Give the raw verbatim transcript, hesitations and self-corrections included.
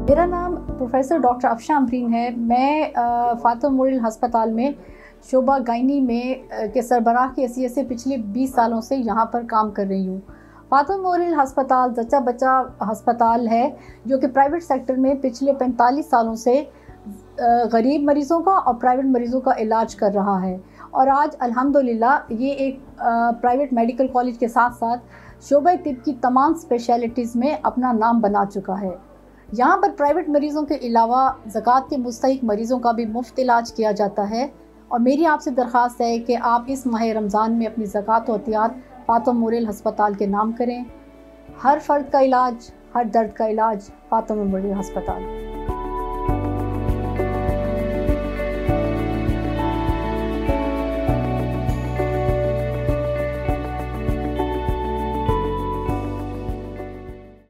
मेरा नाम professor doctor Afsha Amreen है। मैं फातिमा मेमोरियल हस्पताल में शोबा गायनी में के सरबराह की हैसियत से पिछले बीस सालों से यहाँ पर काम कर रही हूँ। फातिमा मेमोरियल हस्पताल जच्चा बच्चा हस्पताल है जो कि प्राइवेट सेक्टर में पिछले पैंतालीस सालों से गरीब मरीज़ों का और प्राइवेट मरीज़ों का इलाज कर रहा है। और आज अल्हम्दुलिल्लाह ये एक प्राइवेट मेडिकल कॉलेज के साथ साथ शोबा तिब की तमाम स्पेशलिटीज़ में अपना नाम बना चुका है। यहाँ पर प्राइवेट मरीज़ों के अलावा ज़कात के मुस्तहिक मरीज़ों का भी मुफ्त इलाज किया जाता है। और मेरी आपसे दरख्वास्त है कि आप इस माह रमज़ान में अपनी ज़कात और एहतियात फातिमा मेमोरियल हस्पताल के नाम करें। हर फ़र्द का इलाज, हर दर्द का इलाज फातिमा मेमोरियल हस्पताल।